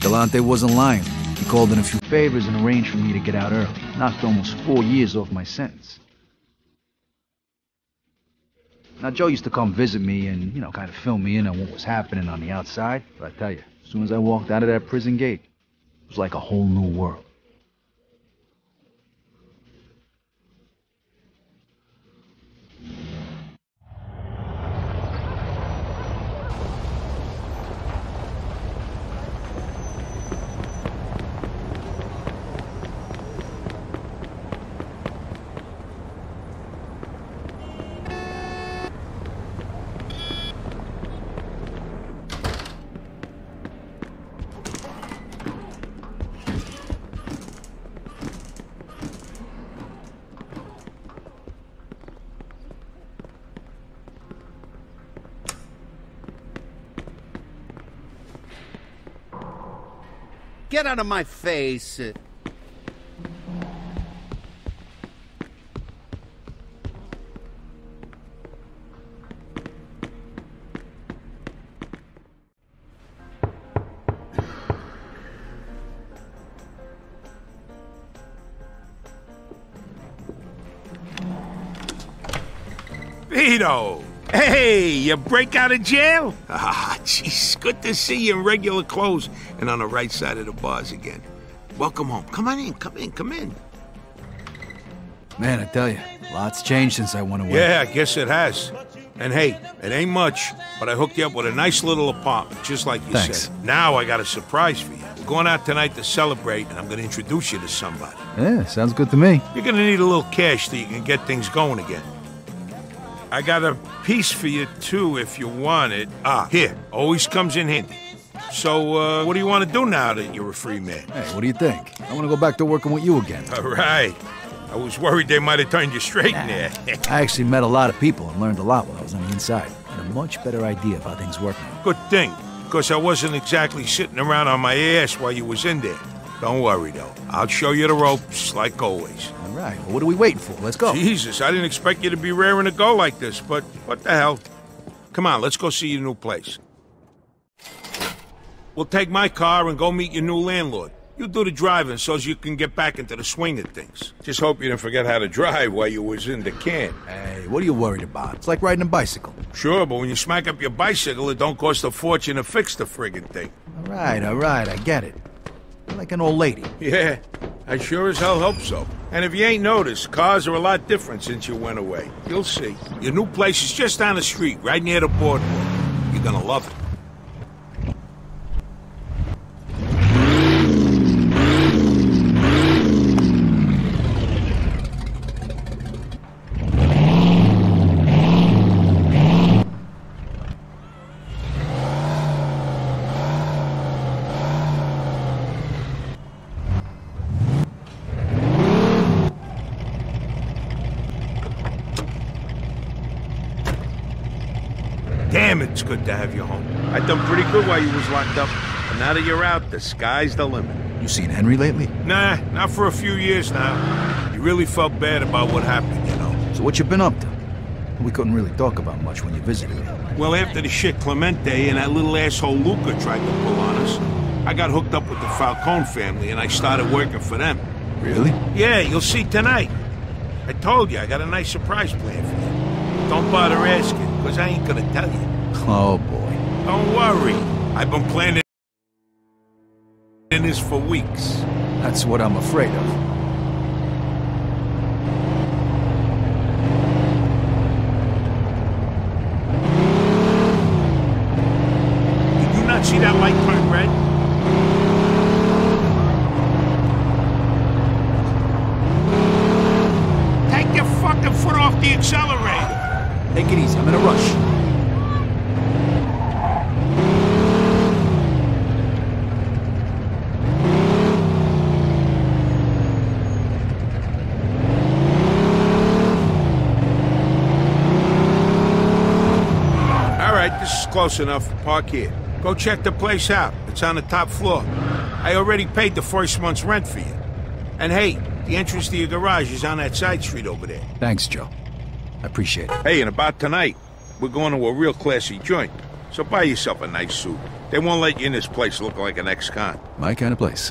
Galante wasn't lying. He called in a few favors and arranged for me to get out early. Knocked almost 4 years off my sentence. Now, Joe used to come visit me and, kind of fill me in on what was happening on the outside. But I tell you, as soon as I walked out of that prison gate, it was like a whole new world. Get out of my face. Vito! Hey, you break out of jail? Ah, jeez, good to see you in regular clothes and on the right side of the bars again. Welcome home. Come on in, come in. Man, I tell you, lots changed since I went away. Yeah, I guess it has. And hey, it ain't much, but I hooked you up with a nice little apartment, just like you said. Now I got a surprise for you. We're going out tonight to celebrate, and I'm going to introduce you to somebody. Yeah, sounds good to me. You're going to need a little cash so you can get things going again. I got a piece for you, too, if you want it. Ah, here. Always comes in handy. So, what do you want to do now that you're a free man? Hey, what do you think? I want to go back to working with you again. All right. I was worried they might have turned you straight in there. I actually met a lot of people and learned a lot while I was on the inside. I had a much better idea of how things work now. Good thing, because I wasn't exactly sitting around on my ass while you was in there. Don't worry, though. I'll show you the ropes, like always. All right, well, what are we waiting for? Let's go. Jesus, I didn't expect you to be raring to go like this, but what the hell? Come on, let's go see your new place. We'll take my car and go meet your new landlord. You do the driving so you can get back into the swing of things. Just hope you didn't forget how to drive while you was in the can. Hey, what are you worried about? It's like riding a bicycle. Sure, but when you smack up your bicycle, it don't cost a fortune to fix the friggin' thing. All right, I get it. You're like an old lady. Yeah, I sure as hell hope so. And if you ain't noticed, cars are a lot different since you went away. You'll see. Your new place is just down the street, right near the boardwalk. You're gonna love it. Damn, it's good to have you home. I done pretty good while you was locked up. And now that you're out, the sky's the limit. You seen Henry lately? Nah, not for a few years now. He really felt bad about what happened, you know. So what you been up to? We couldn't really talk about much when you visited me. Well, after the shit Clemente and that little asshole Luca tried to pull on us, I got hooked up with the Falcone family and I started working for them. Really? Yeah, you'll see tonight. I told you, I got a nice surprise plan for you. Don't bother asking, because I ain't gonna tell you. Oh, boy. Don't worry. I've been planning this for weeks. That's what I'm afraid of. Did you not see that light turn red? Take your fucking foot off the accelerator. Take it easy, I'm in a rush. All right, this is close enough. Park here. Go check the place out. It's on the top floor. I already paid the first month's rent for you. And hey, the entrance to your garage is on that side street over there. Thanks, Joe. I appreciate it. Hey, and about tonight, we're going to a real classy joint. So buy yourself a nice suit. They won't let you in this place look like an ex-con. My kind of place.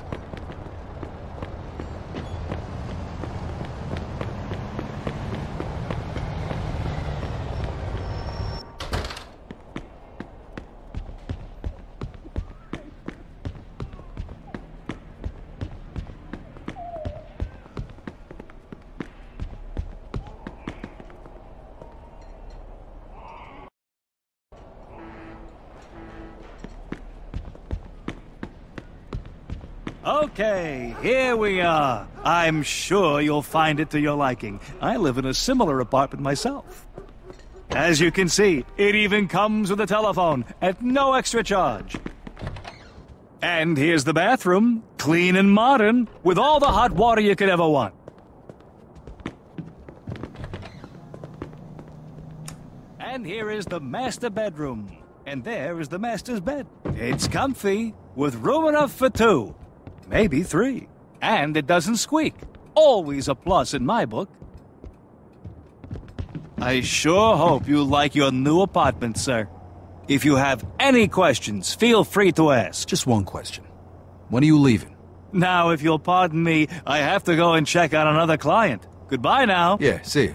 Okay, here we are. I'm sure you'll find it to your liking. I live in a similar apartment myself. As you can see, it even comes with a telephone at no extra charge. And here's the bathroom, clean and modern, with all the hot water you could ever want. And here is the master bedroom. And there is the master's bed. It's comfy, with room enough for 2. Maybe 3. And it doesn't squeak. Always a plus in my book. I sure hope you like your new apartment, sir. If you have any questions, feel free to ask. Just one question. When are you leaving? Now, if you'll pardon me, I have to go and check on another client. Goodbye now. Yeah, see ya.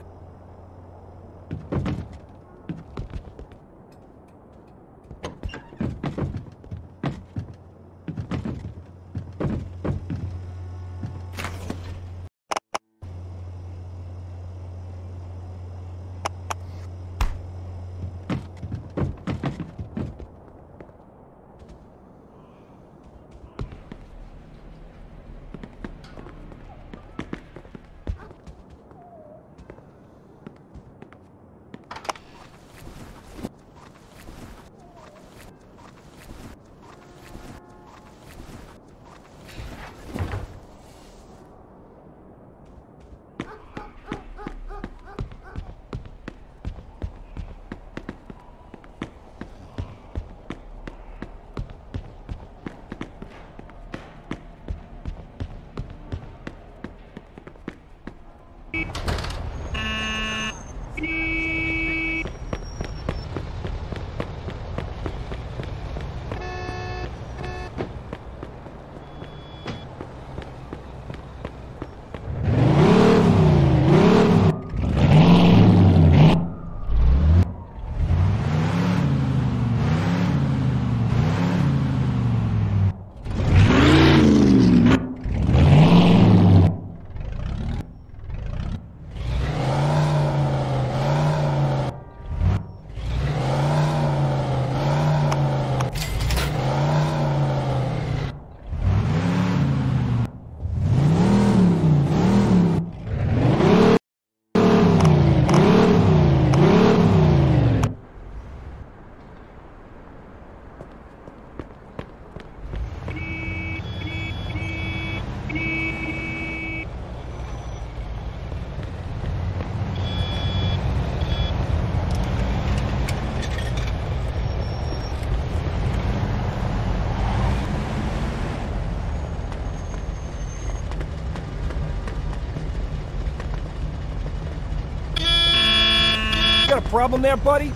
Got a problem there, buddy?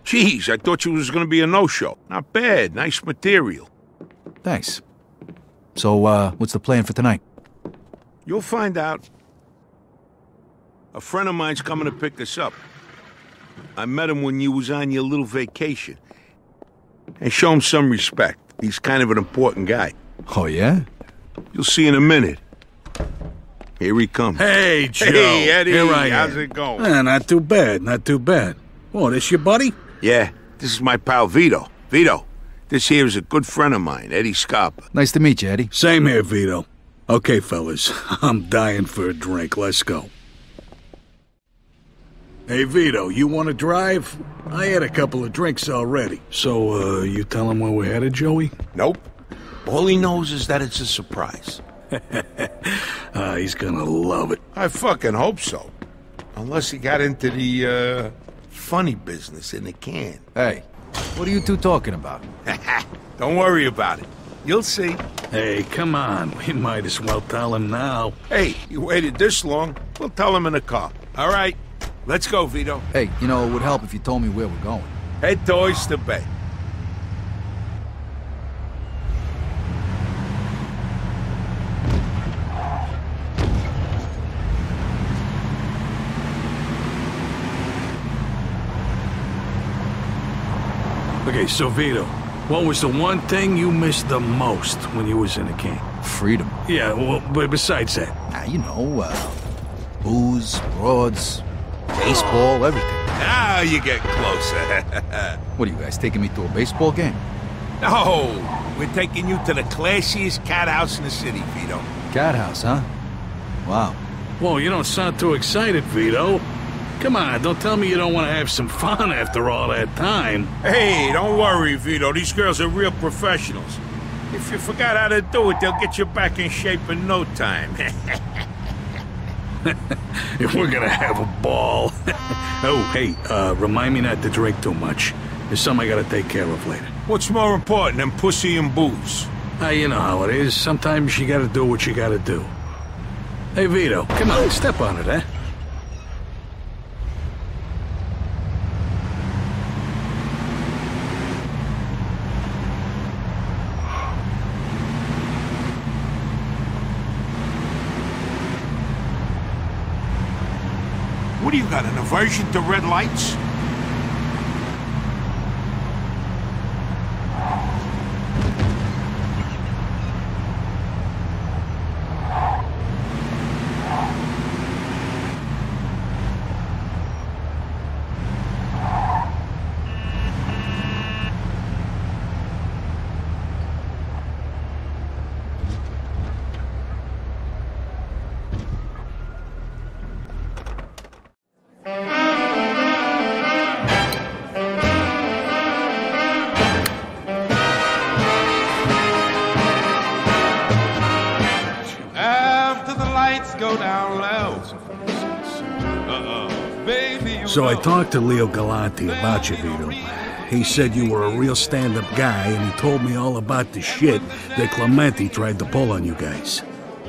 Jeez, I thought you was gonna be a no-show. Not bad, nice material. Thanks. So, what's the plan for tonight? You'll find out. A friend of mine's coming to pick us up. I met him when you was on your little vacation. And show him some respect. He's kind of an important guy. Oh, yeah? You'll see in a minute. Here he comes. Hey, Joe. Hey, Eddie. Here I am. How's it going? Not too bad, not too bad. Oh, this your buddy? Yeah, this is my pal Vito. Vito, this here is a good friend of mine, Eddie Scarpa. Nice to meet you, Eddie. Same here, Vito. Okay, fellas, I'm dying for a drink. Let's go. Hey, Vito, you want to drive? I had a couple of drinks already. So, you tell him where we're headed, Joey? Nope. All he knows is that it's a surprise. He's gonna love it. I fucking hope so. Unless he got into the, funny business in the can. Hey, what are you two talking about? Don't worry about it. You'll see. Hey, come on. We might as well tell him now. Hey, you waited this long. We'll tell him in the car. All right. Let's go, Vito. Hey, you know, it would help if you told me where we're going. Head to Oyster Bay. Okay, so Vito, what was the one thing you missed the most when you was in the can? Freedom. Yeah, well, but besides that. You know, booze, broads, baseball, everything. Now you get closer. What are you guys taking me to a baseball game? No, we're taking you to the classiest cat house in the city, Vito. Cat house, huh? Wow. Whoa, you don't sound too excited, Vito. Come on, don't tell me you don't want to have some fun after all that time. Hey, don't worry, Vito. These girls are real professionals. If you forgot how to do it, they'll get you back in shape in no time. If we're gonna have a ball. Oh, hey, remind me not to drink too much. There's something I gotta take care of later. What's more important than pussy and booze? You know how it is. Sometimes you gotta do what you gotta do. Hey, Vito, come on, step on it, eh? What do you got, an aversion to red lights? So I talked to Leo Galante about you, Vito. He said you were a real stand-up guy, and he told me all about the shit that Clemente tried to pull on you guys.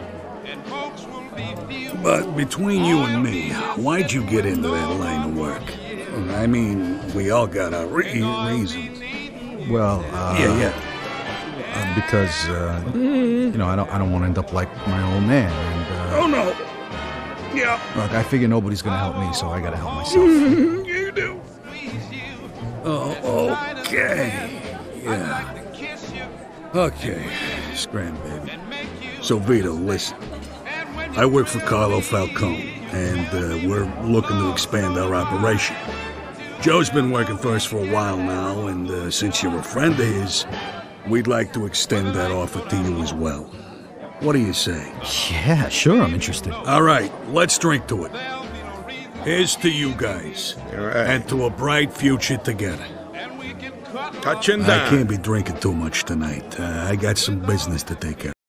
But between you and me, why'd you get into that line of work? I mean, we all got our reasons. Well, Yeah. because, you know, I don't want to end up like my old man, and, Oh, no. Yeah. look, I figure nobody's gonna help me, so I gotta help myself. You do. Oh, okay. Yeah. Okay. Scram, baby. So, Vito, listen. I work for Carlo Falcone, and we're looking to expand our operation. Joe's been working for us for a while now, and since you're a friend of his, we'd like to extend that offer to you as well. What do you say? Yeah, sure, I'm interested. All right, let's drink to it. Here's to you guys, All right. and to a bright future together. Touching I down. can't be drinking too much tonight. I got some business to take care of.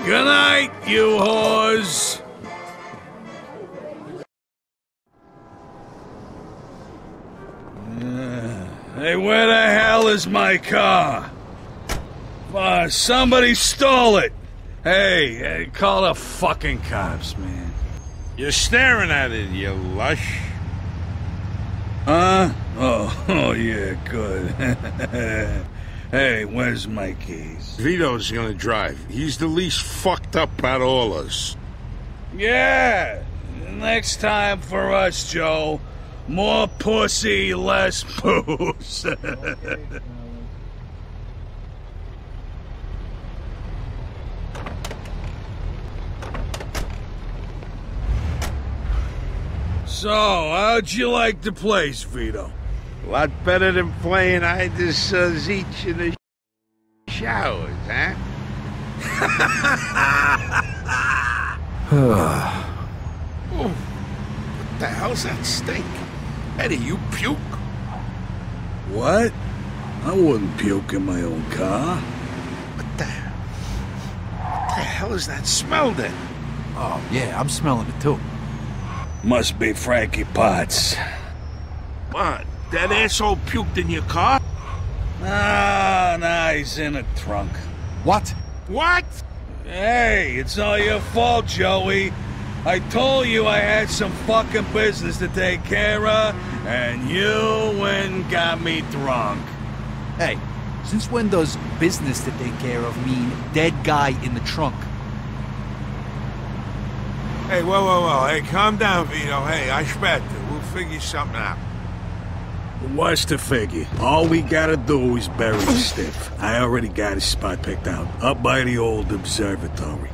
Good night, you whores. Hey, where the hell is my car? Somebody stole it. Hey, call the fucking cops, man. You're staring at it, you lush. Huh? Oh yeah, good. Hey, where's my keys? Vito's gonna drive. He's the least fucked up out of all us. Yeah, next time for us, Joe. More pussy, less booze. So, how'd you like the place, Vito? A lot better than playing hide this Zeech in the showers, huh? Oh, what the hell's that stink? Eddie, you puke? What? I wouldn't puke in my own car. What the hell is that smell then? Oh, yeah, I'm smelling it too. Must be Frankie Potts. What? That asshole puked in your car? Nah, he's in a trunk. What? What? Hey, it's all your fault, Joey. I told you I had some fucking business to take care of, and you went and got me drunk. Hey, since when does business to take care of mean dead guy in the trunk? Hey, whoa. Hey, calm down, Vito. Hey, I bet we'll figure something out. What's the figure? All we gotta do is bury the stiff. I already got his spot picked out, up by the old observatory.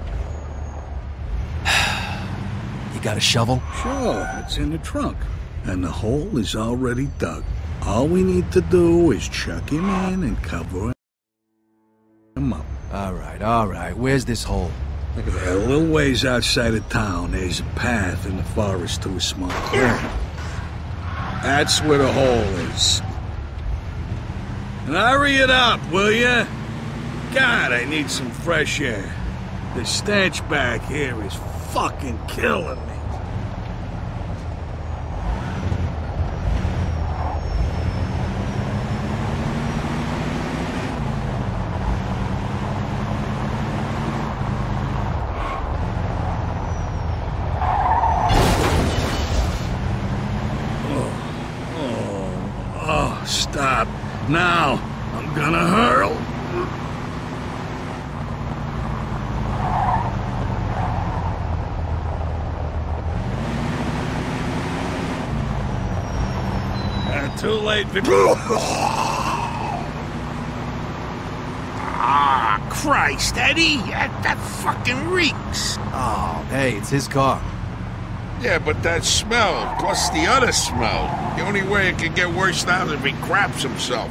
You got a shovel? Sure, it's in the trunk. And the hole is already dug. All we need to do is chuck him in and cover him up. All right. Where's this hole? Look at that. A little ways outside of town, there's a path in the forest to a small clearing. That's where the hole is. And hurry it up, will ya? God, I need some fresh air. The stench back here is fucking killing me. Stop. Now, I'm gonna hurl. Too late. Ah, Christ, Eddie. That fucking reeks. Oh, hey, it's his car. Yeah, but that smell, plus the other smell. The only way it could get worse now is if he craps himself.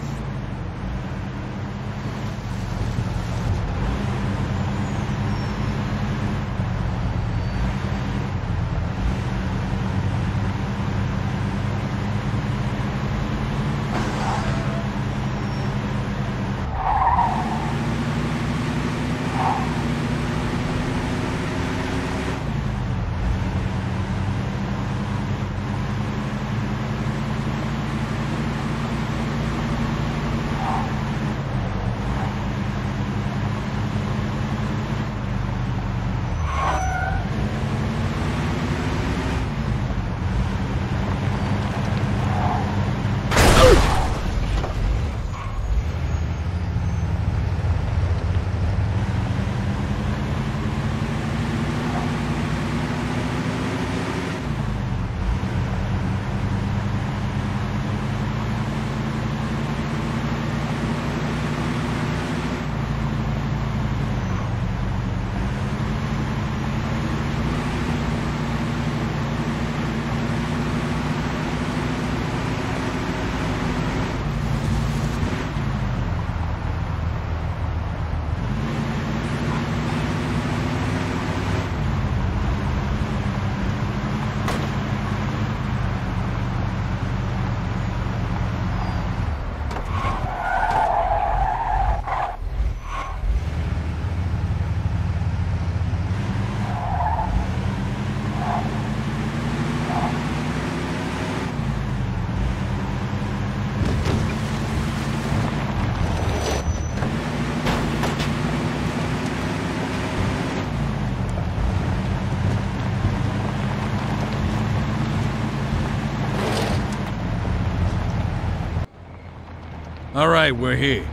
All right, we're here.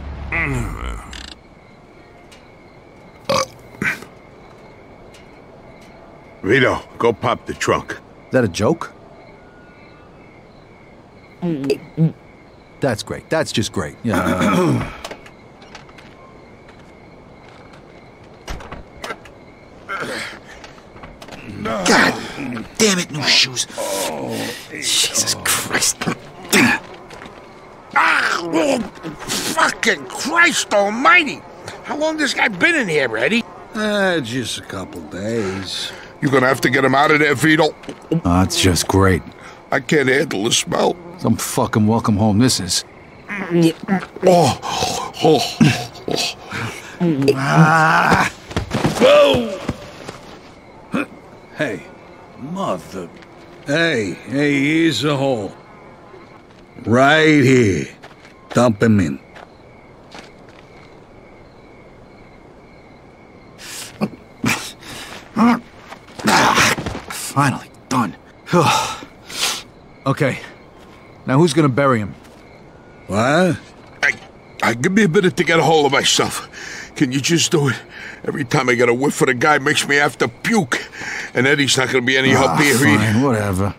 Vito, go pop the trunk. Is that a joke? That's great. That's just great. Yeah. God damn it, new shoes. Jesus Christ. Oh, fucking Christ almighty! How long this guy been in here, Eddie? Just a couple days. You're gonna have to get him out of there, Vito. That's just great. I can't handle the smell. Some fucking welcome home this is. Whoa! Hey, mother... Hey, here's a hole. Right here. Dump him in. Finally done. Okay. Now who's gonna bury him? What? Give me a minute to get a hold of myself. Can you just do it? Every time I get a whiff of the guy, makes me have to puke. And Eddie's not gonna be any help here. Fine, whatever.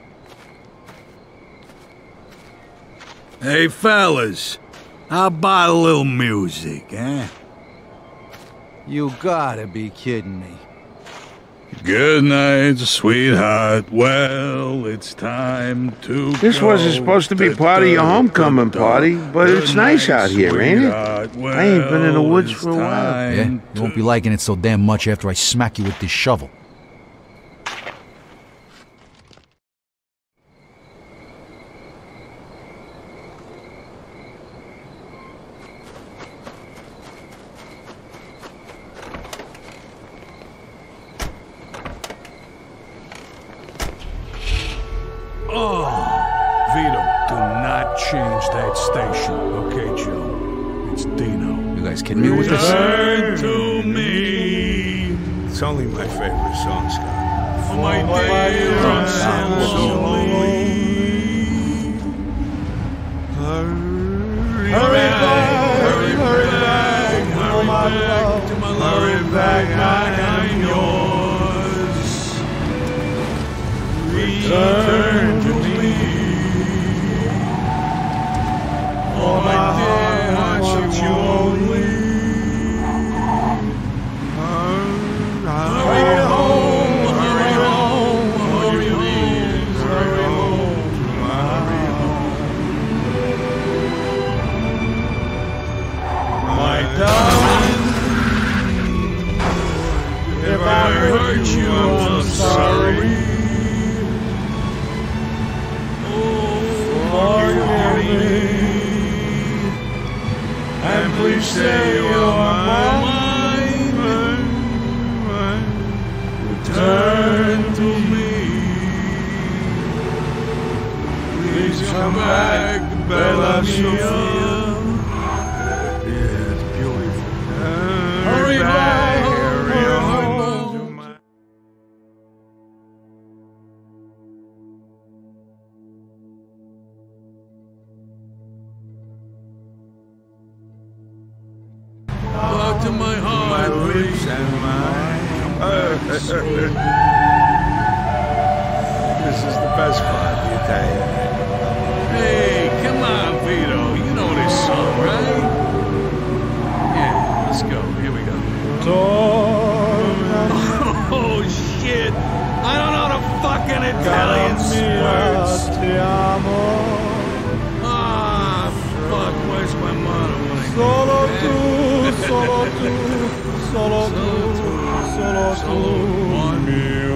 Hey, fellas. How about a little music, eh? You gotta be kidding me. Good night, sweetheart. Well, it's time to This wasn't supposed to be part of your homecoming party, but it's nice out here, ain't it? I ain't been in the woods for a while. Yeah? You won't be liking it so damn much after I smack you with this shovel. Vito, do not change that station, okay, Joe? It's Dino. You guys kidding me with this? Turn to me. It's only my favorite song, Scott. For my dear Hurry back, I'm yours. Return to me. For my dear, want you only. Hurry home, hurry home, hurry home, hurry home, hurry home. My darling, if I hurt you, I'm sorry. Forgive me, and please say you're mine. Return to me. Please come back, Bella Sophia. Yeah, it's beautiful. Hurry back, hurry home. Talk to my heart, my lips and mine. This is the best part, the Italian. Hey, come on, Vito. You know this song, right? Yeah, let's go. Here we go. Oh, shit. I don't know the fucking Italian words. Ah, fuck. Where's my motto? Solo tu, solo tu, solo tu, solo tu, mio.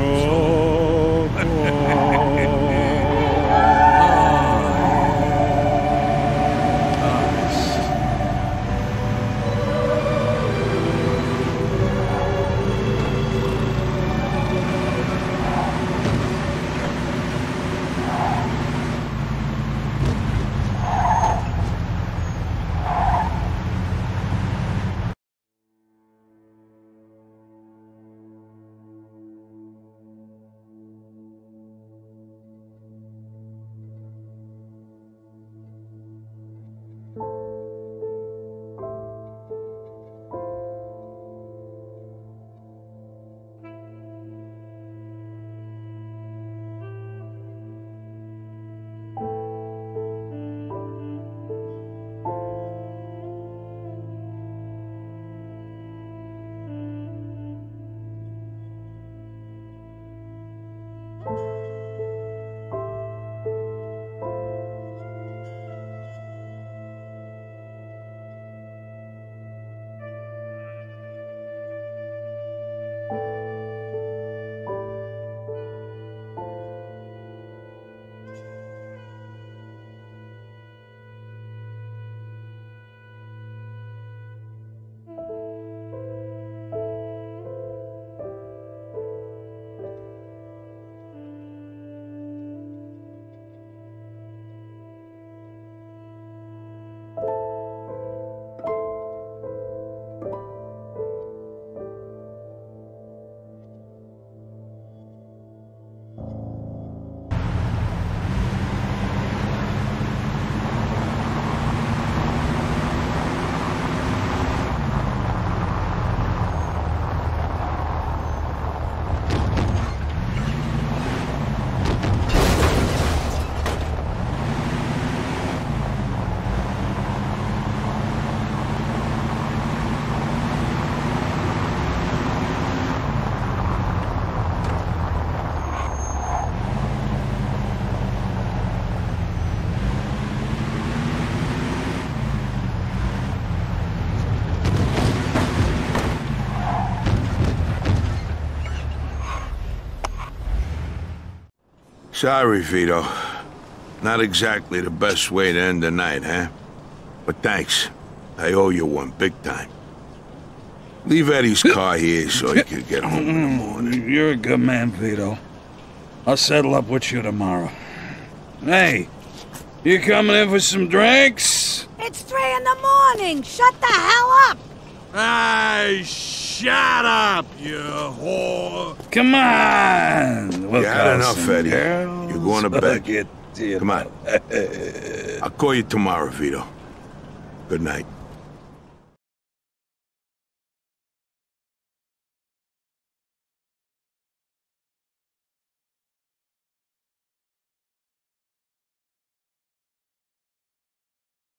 Sorry, Vito. Not exactly the best way to end the night, huh? But thanks. I owe you one, big time. Leave Eddie's car here so he can get home in the morning. You're a good man, Vito. I'll settle up with you tomorrow. Hey, you coming in for some drinks? It's 3 in the morning. Shut the hell up. Hey, shut up, you whore. Come on. You had enough, Eddie. You're going to bed. Come on. I'll call you tomorrow, Vito. Good night.